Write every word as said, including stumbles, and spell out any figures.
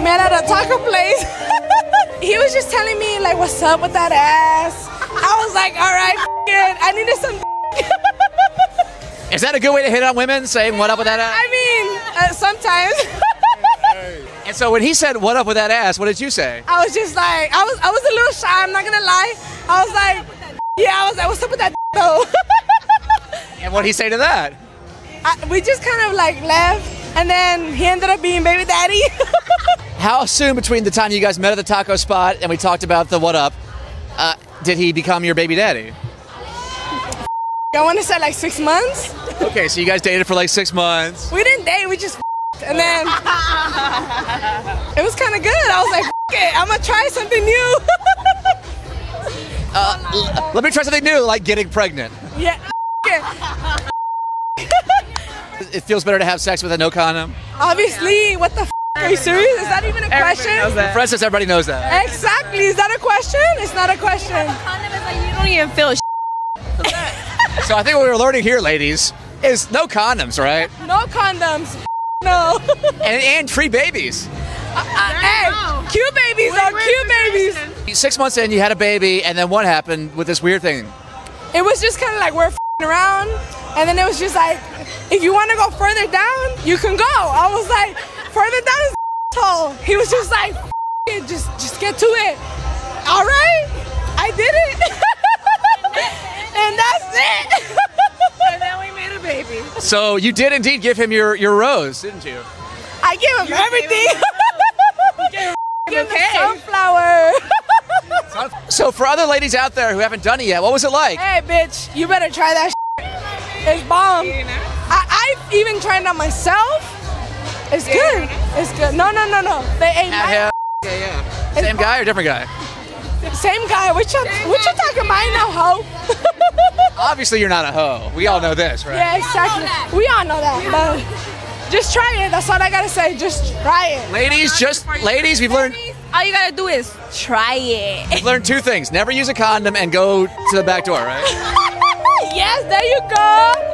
met at a taco place. He was just telling me like, what's up with that ass? I was like, all right, f***ing, I needed some. Is that a good way to hit on women, saying what up with that ass? I mean, uh, sometimes. And so when he said what up with that ass, what did you say? I was just like, I was, I was a little shy. I'm not gonna lie. I was like, yeah, I was like, what's up with that though? And what did he say to that? I, we just kind of like left, and then he ended up being baby daddy. How soon between the time you guys met at the taco spot and we talked about the what up, uh, did he become your baby daddy? I want to say like six months. Okay, so you guys dated for like six months. We didn't date, we just and then it was kind of good. I was like, it, I'm gonna try something new. uh, l- let me try something new, like getting pregnant. Yeah. It feels better to have sex with a no condom. Obviously, what the f***? Are you serious? Is that even a question? For instance, everybody knows that. Exactly. Is that a question? It's not a question. Condom is like you don't even feel. So I think what we're learning here, ladies, is no condoms, right? No condoms. No. and, and free babies. Uh, uh, hey, cute babies are cute babies. Six months in, you had a baby, and then what happened with this weird thing? It was just kind of like we're f***ing around, and then it was just like, if you want to go further down, you can go. I was like, further down is tall. He was just like, F it, just just get to it. All right, I did it, and that's it. And then we made a baby. So you did indeed give him your, your rose, didn't you? I give him You everything. gave him Give him okay. the sunflower. So for other ladies out there who haven't done it yet, what was it like? Hey, bitch, you better try that. It's bomb. I I've even tried it on myself. It's good. It's good. No, no, no, no. They ate At my him? Yeah, yeah. Same guy or different guy? same guy. What you what you talking about? I ain't no hoe. Obviously, you're not a hoe. We all know this, right? Yeah, exactly. We all know that. But just try it. That's all I gotta say. Just try it. Ladies, just ladies, we've learned All you gotta do is try it. we've learned two things: never use a condom and go to the back door, right? Yes, there you go.